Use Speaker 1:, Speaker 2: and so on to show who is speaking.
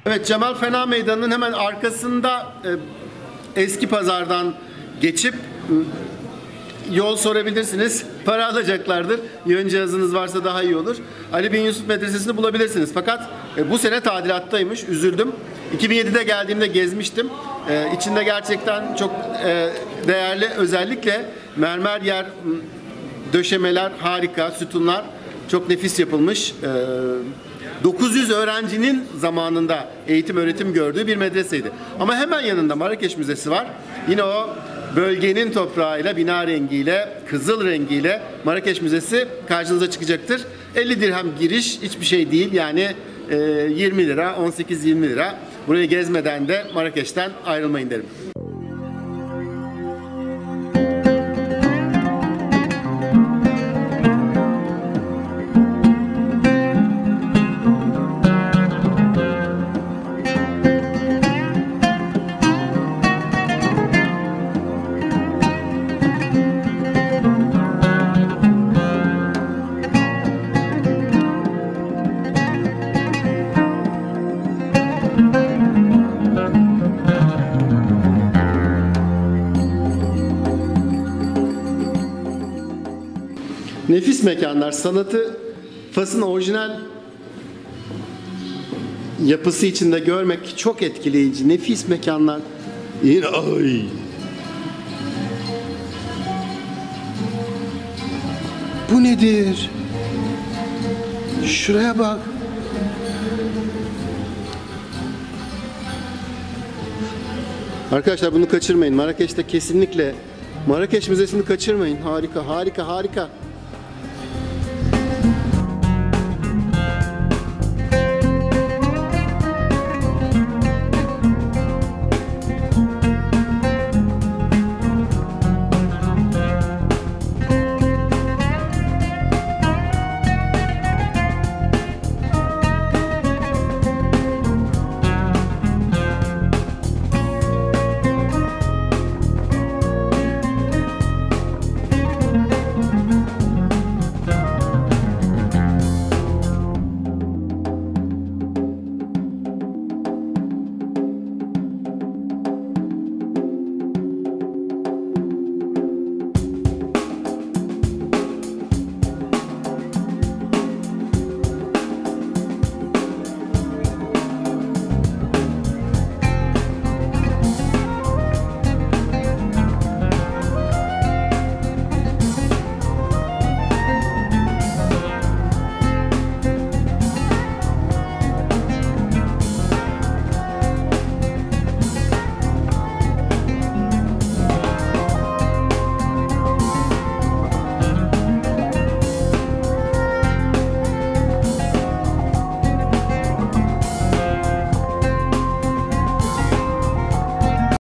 Speaker 1: Evet, Cemal Fena Meydanı'nın hemen arkasında eski pazardan geçip yol sorabilirsiniz. Para alacaklardır. Yön cihazınız varsa daha iyi olur. Ali bin Yusuf Medresesi'ni bulabilirsiniz. Fakat bu sene tadilattaymış. Üzüldüm. 2007'de geldiğimde gezmiştim. İçinde gerçekten çok değerli, özellikle mermer yer döşemeler harika, sütunlar çok nefis yapılmış. 900 öğrencinin zamanında eğitim öğretim gördüğü bir medreseydi. Ama hemen yanında Marrakeş Müzesi var. Yine o bölgenin toprağıyla, bina rengiyle, kızıl rengiyle Marrakeş Müzesi karşınıza çıkacaktır. 50 dirhem giriş, hiçbir şey değil. Yani 20 lira, 18-20 lira. Burayı gezmeden de Marrakeş'ten ayrılmayın derim. Nefis mekanlar. Sanatı Fas'ın orijinal yapısı içinde görmek çok etkileyici. Nefis mekanlar. Yine ay. Bu nedir? Şuraya bak. Arkadaşlar bunu kaçırmayın. Marrakeş'te kesinlikle Marrakeş Müzesi'ni kaçırmayın. Harika, harika, harika.